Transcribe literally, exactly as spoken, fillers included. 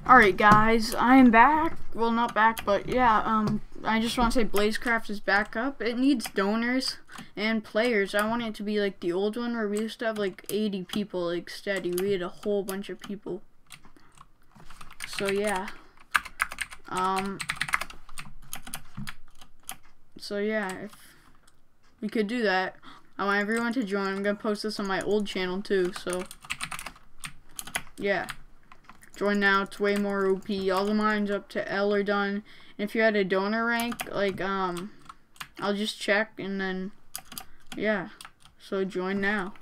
Alright guys, I am back. Well, not back, but yeah, um, I just want to say BlazeKraft is back up. It needs donors and players. I want it to be like the old one where we used to have like eighty people, like steady. We had a whole bunch of people. So yeah. Um, so yeah, if we could do that, I want everyone to join. I'm gonna post this on my old channel too, so yeah. Join now, it's way more O P. All the mines up to L are done. And if you had a donor rank, like, um, I'll just check and then, yeah. So join now.